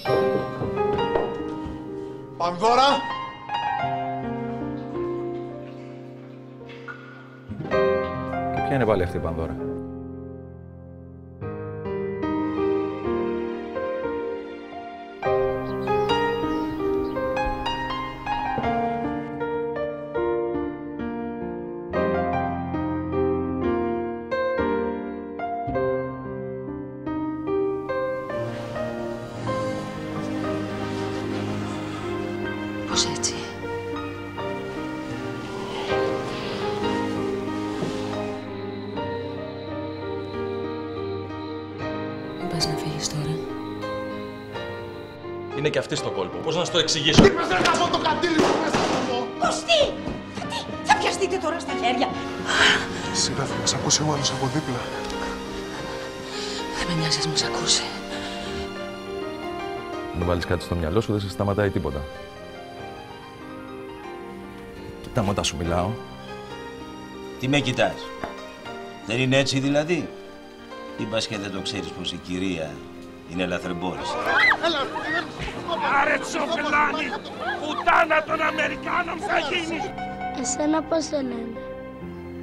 Πανδώρα! Και ποια είναι πάλι αυτή η Πανδώρα? Πώς έτσι? Μην πας να φύγεις τώρα. Είναι και αυτή στο κόλπο. Πώς να σου το εξηγήσω? Είπες ρε από το κατήλι που μέσα από εδώ! Κωστή! Θα πιαστείτε τώρα στα χέρια. Σιγά θα μας ακούσει ο άλλος από δίπλα. Δεν με νοιάζει ας μας ακούσει. Αν βάλεις κάτι στο μυαλό σου, δεν σε σταματάει τίποτα. Κοιτά μου όταν σου μιλάω. Τι με κοιτάς? Δεν είναι έτσι δηλαδή? Ή μπας και δεν το ξέρεις πως η κυρία είναι λαθρεμπόρησα? Άρε τσοφλάνη! Πουτάνα των Αμερικάνων θα γίνεις! Εσένα πώς σε λένε?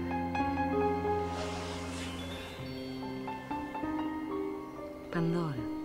Πανδώρα.